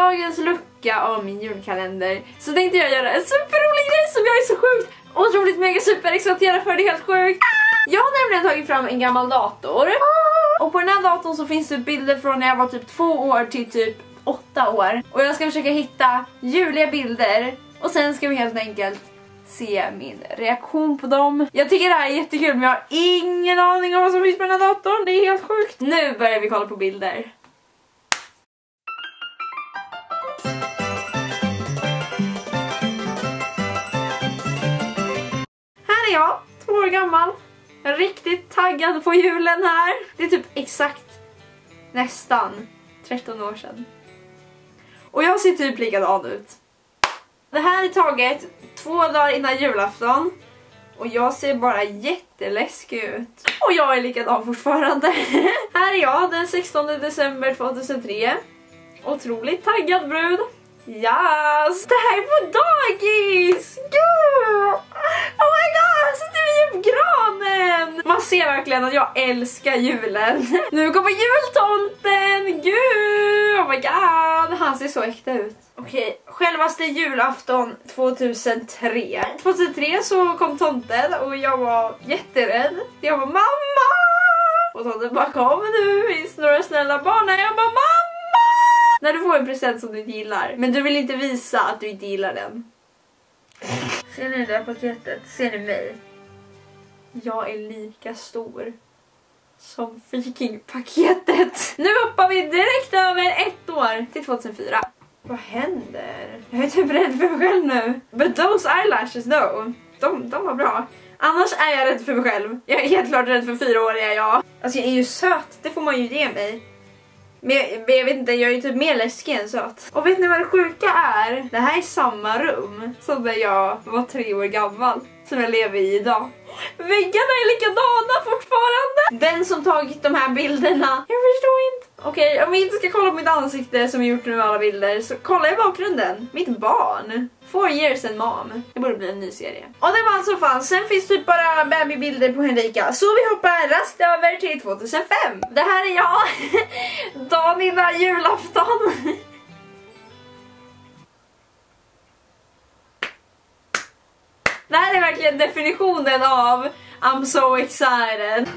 dagens lucka av min julkalender så tänkte jag göra en superrolig grej som jag är så sjukt otroligt mega super exalterad för. Det är helt sjukt. Jag har nämligen tagit fram en gammal dator. Och på den här datorn så finns det bilder från när jag var typ 2 år till typ 8 år. Och jag ska försöka hitta juliga bilder. Och sen ska vi helt enkelt se min reaktion på dem. Jag tycker det här är jättekul men jag har ingen aning om vad som finns på den här datorn. Det är helt sjukt. Nu börjar vi kolla på bilder. Här är jag, 2 år gammal. Riktigt taggad på julen här. Det är typ exakt nästan 13 år sedan. Och jag ser typ likadan ut. Det här är taget 2 dagar innan julafton. Och jag ser bara jätteläskig ut. Och jag är likadan fortfarande. Här är jag den 16 december 2003. Otroligt taggad brud. Yes! Det här är på dagis! Gud! Oh my god! Sitter vi i granen! Man ser verkligen att jag älskar julen. Nu kommer jultomten! Gud! Oh my god! Han ser så äkta ut. Okej, självaste julafton 2003. 2003 så kom tomten och jag var jätterädd. Jag var mamma! Och tomten bara kom nu, finns några snälla barn. Jag bara mamma! När du får en present som du inte gillar, men du vill inte visa att du inte gillar den. Ser ni det där paketet? Ser ni mig? Jag är lika stor som Viking-paketet. Nu hoppar vi direkt över 1 år till 2004. Vad händer? Jag är typ rädd för mig själv nu. But those eyelashes though, de var bra. Annars är jag rädd för mig själv. Jag är helt klart rädd för 4-åriga jag. Alltså jag är ju söt, det får man ju ge mig. Men jag vet inte, jag är ju typ mer läskig än söt. Och vet ni vad det sjuka är? Det här är samma rum som när jag var 3 år gammal. Som jag lever i idag. Väggarna är likadana fortfarande. Den som tagit de här bilderna, jag förstår inte. Okej, om vi inte ska kolla på mitt ansikte som jag gjort nu med alla bilder, så kolla i bakgrunden. Mitt barn. 4 years and mom. Det borde bli en ny serie. Och det var alltså fan. Sen finns typ bara babybilder på Henrika. Så vi hoppar rast över till 2005. Det här är jag. Dagen innan julafton. Det här är verkligen definitionen av I'm so excited.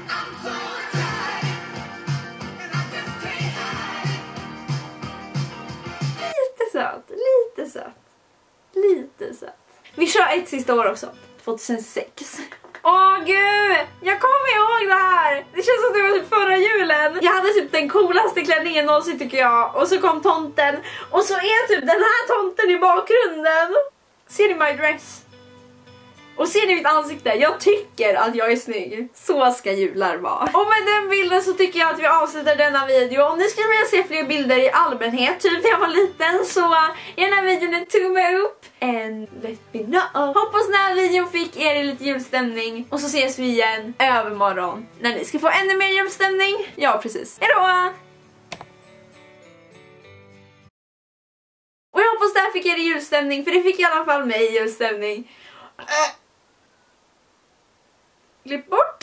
Lite söt. Vi kör ett sista år också. 2006. Åh gud, jag kommer ihåg det här. Det känns som det var typ förra julen. Jag hade typ den coolaste klänningen någonsin tycker jag. Och så kom tomten. Och så är typ den här tomten i bakgrunden. Ser ni my dress? Och ser ni mitt ansikte? Jag tycker att jag är snygg. Så ska jular vara. Och med den bilden så tycker jag att vi avslutar denna video. Om ni skulle vilja se fler bilder i allmänhet, typ när jag var liten, så ge den här videon en tumme upp. And let me know. Hoppas den här videon fick er lite julstämning. Och så ses vi igen övermorgon när ni ska få ännu mer julstämning. Ja, precis. Hejdå! Och jag hoppas det här fick er julstämning, för det fick i alla fall mig julstämning. Klipp bort.